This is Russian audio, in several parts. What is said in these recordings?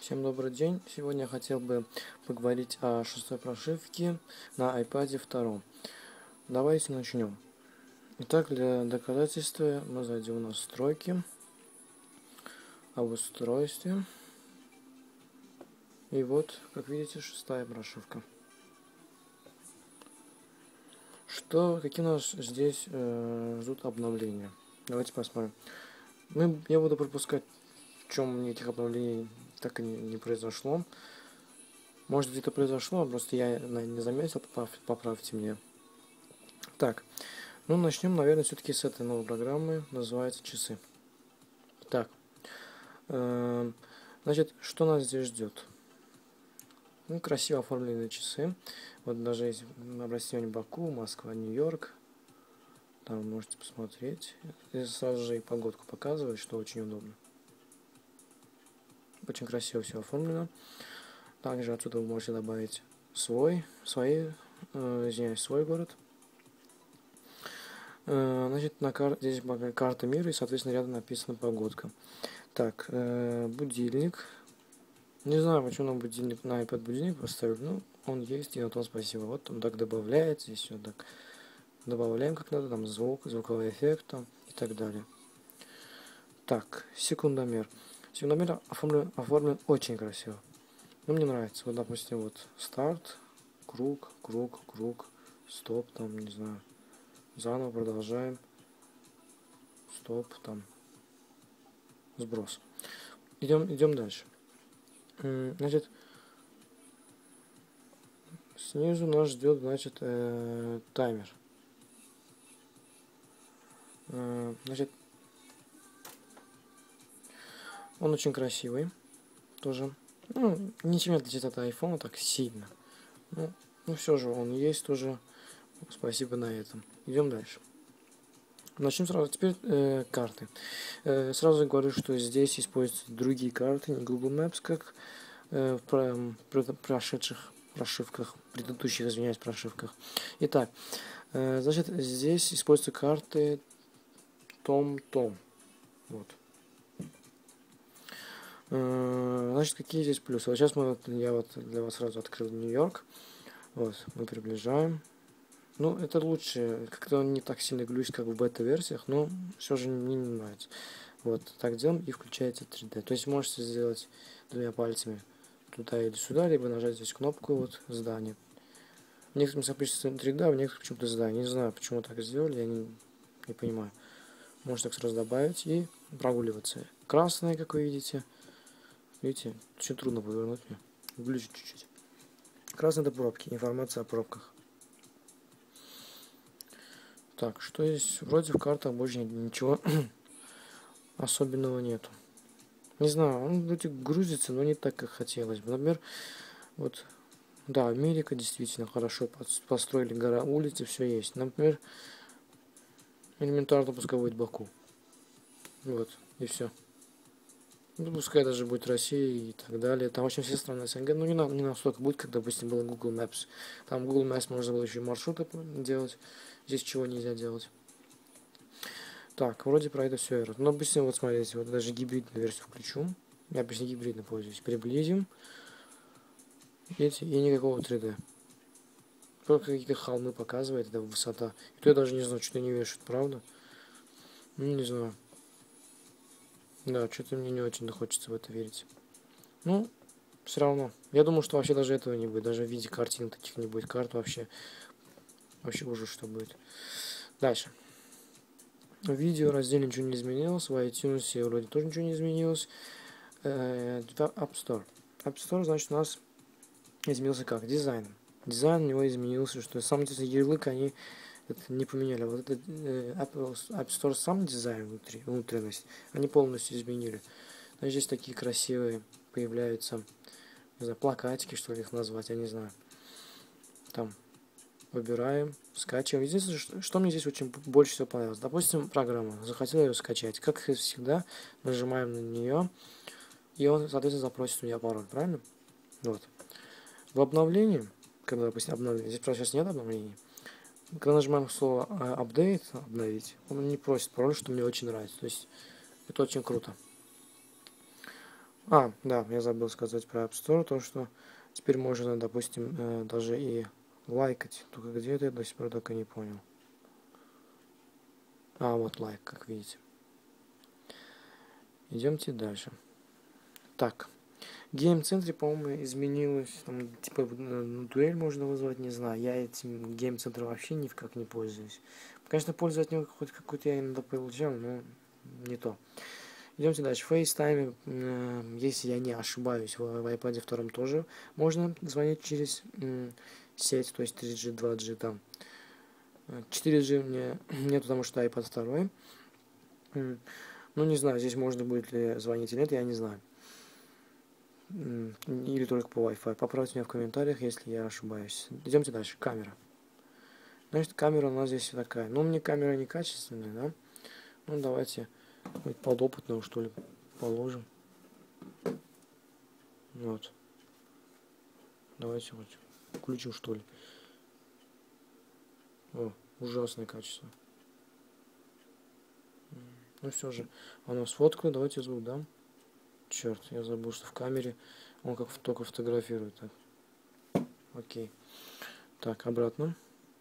Всем добрый день. Сегодня я хотел бы поговорить о шестой прошивке на iPad 2. Давайте начнем. Итак, для доказательства мы зайдем в настройки, об устройстве. И вот, как видите, шестая прошивка. Какие у нас здесь ждут обновления? Давайте посмотрим. Я буду пропускать, в чем этих обновлений так и не произошло. Может, где-то произошло, просто я не заметил, поправьте меня. Так, начнем, наверное, все-таки с этой новой программы, называется «Часы». Так, значит, что нас здесь ждет? Красиво оформленные часы. Вот даже есть обращение Баку, Москва, Нью-Йорк. Там можете посмотреть. И сразу же и погодку показывает, что очень удобно. Очень красиво все оформлено. Также отсюда вы можете добавить свой город. Значит, здесь карта мира, и, соответственно, рядом написана погодка. Так, будильник. Не знаю, почему на будильник, на iPad будильник поставил. Ну, он есть, и на том спасибо. Вот он так добавляет, здесь все так добавляем как надо, там звуковой эффект там, и так далее. Так, секундомер. Секундомер оформлен очень красиво. Ну, мне нравится. Вот, допустим, вот старт, круг, стоп, там, не знаю. Заново продолжаем. Стоп, там. Сброс. Идем дальше. Значит, снизу нас ждет, значит, таймер. Значит, он очень красивый тоже. Ничем не отличается от iPhone так сильно. Ну, все же он есть тоже. Спасибо на этом. Идем дальше. Начнем сразу. Теперь карты. Сразу говорю, что здесь используются другие карты, не Google Maps, как в предыдущих, извиняюсь, прошивках. Итак, значит, здесь используются карты Том. Вот. Значит, какие здесь плюсы? Вот сейчас я для вас сразу открыл Нью-Йорк. Вот, мы приближаем. Ну, это лучше. Как-то он не так сильно глючит, как в бета-версиях, но все же мне не нравится. Вот, так делаем, и включается 3D. То есть можете сделать двумя пальцами туда или сюда, либо нажать здесь кнопку вот здание. В некоторых запишется 3D, а в некоторых почему-то здание. Не знаю, почему так сделали, я не понимаю. Можно так сразу добавить и прогуливаться. Красное, как вы видите. Видите, очень трудно повернуть мне. Глючит чуть-чуть. Красные — это пробки, информация о пробках. Так, что здесь? Вроде в картах больше ничего особенного нету. Не знаю, он вроде грузится, но не так, как хотелось бы. Например, вот, да, Америка действительно хорошо построили, улицы, все есть. Например, элементарно пускай будет Баку. Вот, и все. Ну, пускай даже будет Россия и так далее. Там очень все страны СНГ. Ну, не настолько будет, как, допустим, было Google Maps. Там Google Maps можно было еще и маршруты делать. Здесь чего нельзя делать. Так, вроде про это все. Но, допустим, вот смотрите, вот даже гибридную версию включу. Я обычно гибридно пользуюсь. Приблизим. Видите, и никакого 3D. Только какие-то холмы показывает, это высота. И то я даже не знаю, что не вешают, правда? Ну, не знаю. Да, что-то мне не очень хочется в это верить. Ну, все равно. Я думаю, что вообще даже этого не будет. Даже в виде картин таких не будет. Карт вообще ужас, что будет. Дальше. В видео разделе ничего не изменилось. В iTunes вроде тоже ничего не изменилось. App Store. App Store, значит, у нас изменился как? Дизайн. Дизайн у него изменился, что сам ярлык они это не поменяли. Вот этот App Store сам дизайн внутренность, они полностью изменили. Значит, здесь такие красивые появляются, не знаю, плакатики, что ли их назвать, я не знаю. Там выбираем, скачиваем. Единственное, что мне здесь очень больше всего понравилось. Допустим, программа. Захотел ее скачать. Как всегда, нажимаем на нее, и он, соответственно, запросит у меня пароль, правильно? Вот. В обновлении, когда, допустим, обновление, здесь просто сейчас нет обновлений. Когда нажимаем слово update, обновить, он не просит пароль, что мне очень нравится. То есть это очень круто. Да, я забыл сказать про App Store, то что теперь можно, допустим, даже и лайкать. Только где это я до сих пор так и не понял. Вот лайк, как видите. Идемте дальше. Так, в гейм-центре, по-моему, изменилось, там, типа, дуэль можно вызвать, не знаю. Я этим гейм-центром вообще никак не пользуюсь. Конечно, пользу от него хоть какую-то я иногда получал, но не то. Идемте дальше. В FaceTime, если я не ошибаюсь, в iPad 2 тоже можно звонить через сеть, то есть 3G, 2G там. 4G мне нет, потому что iPad 2. Ну, не знаю, здесь можно будет ли звонить или нет, я не знаю. Или только по Wi-Fi. Поправьте меня в комментариях, если я ошибаюсь. Идемте дальше. Камера. Значит, камера у нас здесь такая. Ну, мне камера не качественная, да? Ну, давайте подопытную, что ли, положим. Вот. Давайте вот включим, что ли. Ужасное качество. Ну, все же. Она сфоткала. Давайте звук дам. Черт, я забыл, что в камере он как только фотографирует. Так. Окей. Так, обратно.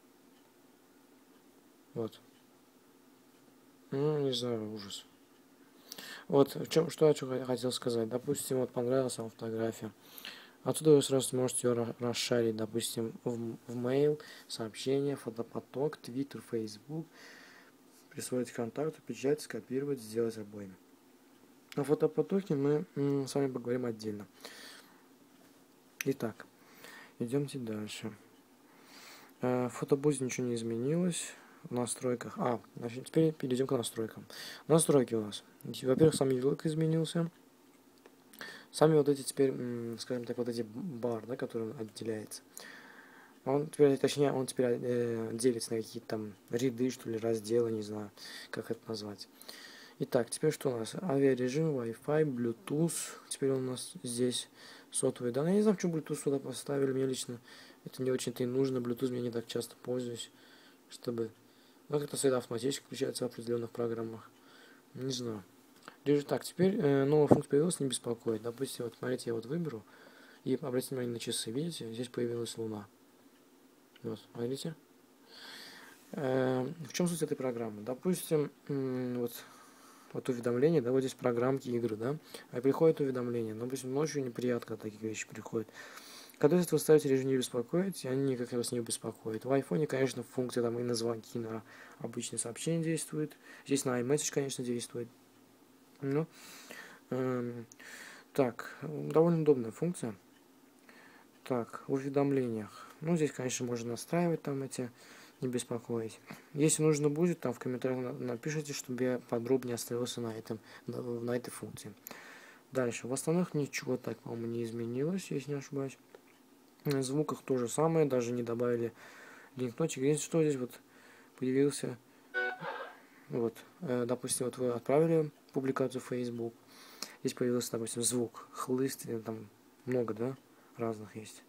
Вот. Ну, не знаю, ужас. Вот, что я хотел сказать. Допустим, вот понравилась вам фотография. Отсюда вы сразу сможете ее расшарить, допустим, в mail, сообщения, фотопоток, Twitter, Facebook, присвоить контакту, печать, скопировать, сделать обоими. О фотопотоке мы с вами поговорим отдельно. Итак, идемте дальше. В фотобузе ничего не изменилось. В настройках. Значит, теперь перейдем к настройкам. Настройки у нас. Во-первых, сам ярлык изменился. Сами вот эти теперь, скажем так, вот эти бар, да, который отделяется. Он теперь делится на какие-то там ряды, что ли, разделы, не знаю, как это назвать. Итак, теперь что у нас? Авиарежим, Wi-Fi, Bluetooth. Теперь он у нас здесь сотовые данные. Я не знаю, почему Bluetooth сюда поставили. Мне лично это не очень-то и нужно. Bluetooth я не так часто пользуюсь, чтобы... Ну, как-то всегда автоматически включается в определенных программах. Не знаю. Так, теперь новая функция появилась, не беспокоит. Допустим, вот смотрите, я вот выберу. И обратите внимание на часы. Видите, здесь появилась луна. Вот, смотрите. В чем суть этой программы? Допустим, вот уведомления, да, вот здесь программки игры, да, приходит уведомление, допустим, ночью неприятно такие вещи приходят. Когда вы ставите режим не беспокоить, они никак вас не беспокоят. В айфоне, конечно, функция там и на звонки, на обычные сообщения действует. Здесь на iMessage, конечно, действует. Ну, так, довольно удобная функция. Так, в уведомлениях. Ну, здесь, конечно, можно настраивать там эти, не беспокоить. Если нужно будет, там в комментариях напишите, чтобы я подробнее остановился на этой функции. Дальше. В остальных ничего так, по-моему, не изменилось, если не ошибаюсь. В звуках то же самое, даже не добавили линк-нотик. Если что, здесь вот появился, вот, допустим, вот вы отправили публикацию в Facebook, здесь появился, допустим, звук, хлыст, там много, да, разных есть.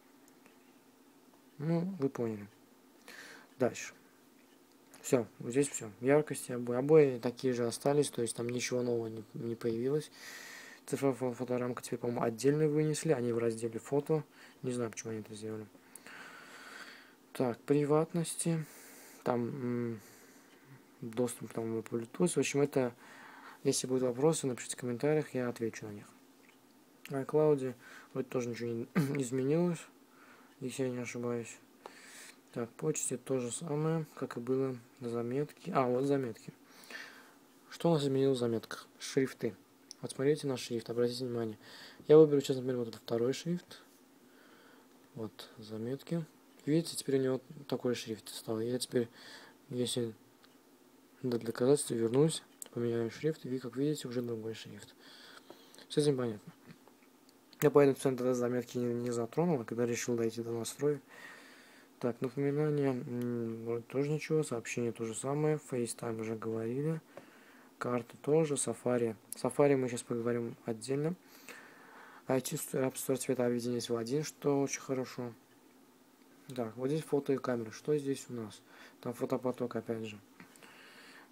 Ну, вы поняли. Дальше. Все, здесь все. Яркости обои такие же остались, то есть там ничего нового не появилось. Цифровая фоторамка теперь, по-моему, отдельно вынесли, они в разделе фото. Не знаю, почему они это сделали. Так, приватности. Там доступ там по Bluetooth. В общем, это, если будут вопросы, напишите в комментариях, я отвечу на них. В iCloud вроде тоже ничего не изменилось, если я не ошибаюсь. Так, почте то же самое, как и было на заметке. Вот заметки. Что у нас изменилось в заметках? Шрифты. Вот смотрите на шрифт, обратите внимание. Я выберу сейчас, например, вот этот второй шрифт. Вот, заметки. Видите, теперь у него такой шрифт стал. Я теперь, если для доказательства, вернусь, поменяю шрифт, и, как видите, уже другой шрифт. С этим понятно. Я поэтому тогда заметки не затронул, а когда решил дойти до настроек. Так, напоминание, тоже ничего, сообщение то же самое, FaceTime уже говорили, карты тоже, Safari. Safari мы сейчас поговорим отдельно. iTunes App Store цвета объединились в один, что очень хорошо. Так, вот здесь фото и камера. Что здесь у нас? Там фотопоток опять же.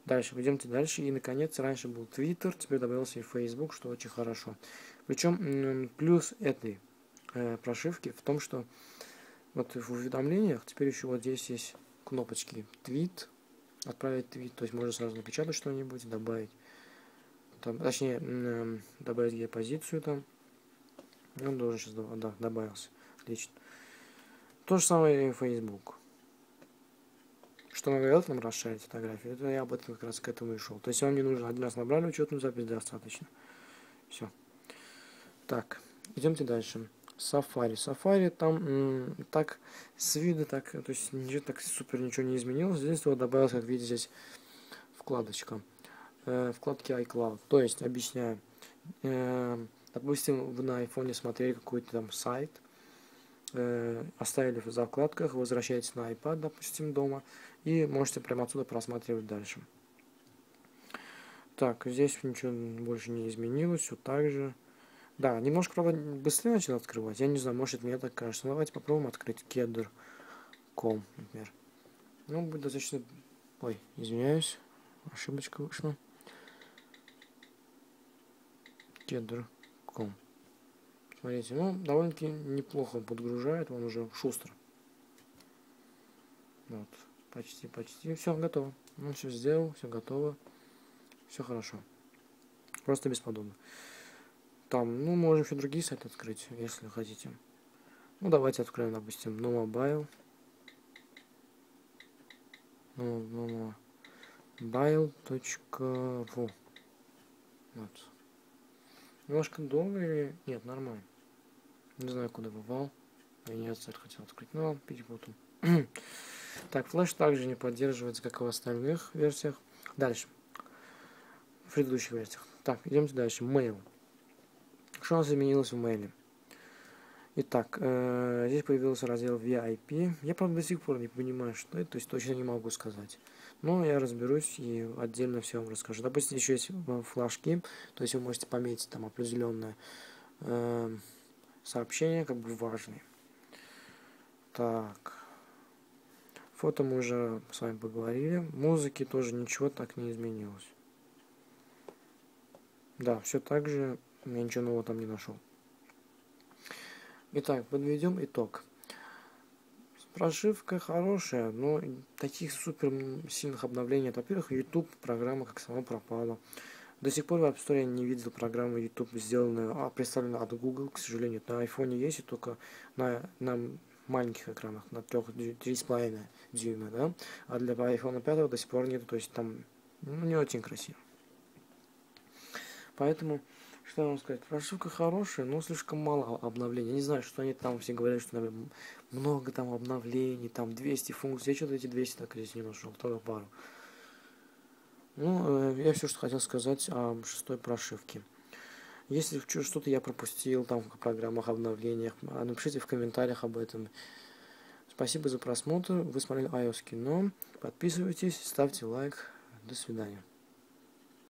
Дальше, пойдемте дальше. И, наконец, раньше был Twitter, теперь добавился и Facebook, что очень хорошо. Причем плюс этой прошивки в том, что вот в уведомлениях теперь еще вот здесь есть кнопочки твит, отправить твит, то есть можно сразу напечатать что-нибудь, добавить, там, точнее, добавить геопозицию там. Он должен сейчас, да, добавился. Отлично. То же самое и Facebook. Что нам говорят, нам расширить фотографию. Это я об этом как раз к этому и шел. То есть вам не нужно один раз набрали учетную запись, достаточно. Все. Так, идемте дальше. Safari. Safari там так с виду так, то есть ничего так супер ничего не изменилось. Здесь вот добавилось, как видите, здесь вкладочка. Вкладки iCloud. То есть, объясняю. Допустим, вы на айфоне смотрели какой-то там сайт, оставили в закладках, возвращаетесь на iPad, допустим, дома, и можете прямо отсюда просматривать дальше. Так, здесь ничего больше не изменилось, все так же. Да, немножко, правда, быстрее начал открывать. Я не знаю, может, мне так кажется. Но давайте попробуем открыть Kedr.com, например. Ну, будет достаточно... Ой, извиняюсь, ошибочка вышла. Kedr.com. Смотрите, ну, довольно-таки неплохо подгружает, он уже шустро. Вот, почти. Все, готово. Он все сделал, все готово. Все хорошо. Просто бесподобно. Там, ну, можем еще другие сайты открыть, если хотите. Ну, давайте откроем, допустим, NoMobile. Mobile.ru. Вот. Немножко долго или... Нет, нормально. Не знаю, куда бывал. Я не этот сайт хотел открыть. Но перепутал. Так, флеш также не поддерживается, как и в остальных версиях. Дальше. В предыдущих версиях. Так, идемте дальше. Mail. Что у нас изменилось в мейле? Итак, здесь появился раздел VIP. Я, правда, до сих пор не понимаю, что это, то есть точно не могу сказать. Но я разберусь и отдельно все вам расскажу. Допустим, еще есть флажки, то есть вы можете пометить там определенное сообщение, как бы важные. Так, фото мы уже с вами поговорили. Музыки тоже ничего так не изменилось. Да, все так же, я ничего нового там не нашел. Итак, подведем итог. Прошивка хорошая, но таких супер сильных обновлений. Во-первых, YouTube программа как сама пропала. До сих пор в App Store я не видел программу YouTube, сделанную, представленную от Google, к сожалению. На iPhone есть, и только на маленьких экранах, на 3,5 дюйма, да? А для iPhone 5 до сих пор нет, то есть там не очень красиво. Поэтому, что вам сказать, прошивка хорошая, но слишком мало обновлений. Я не знаю, что они там все говорят, что наверное, много там обновлений, там 200 функций. Я что-то эти 200 так здесь не нашел, только пару. Ну, я все, что хотел сказать о шестой прошивке. Если что-то я пропустил там в программах, обновлениях, напишите в комментариях об этом. Спасибо за просмотр. Вы смотрели iOS Кино. Подписывайтесь, ставьте лайк. До свидания.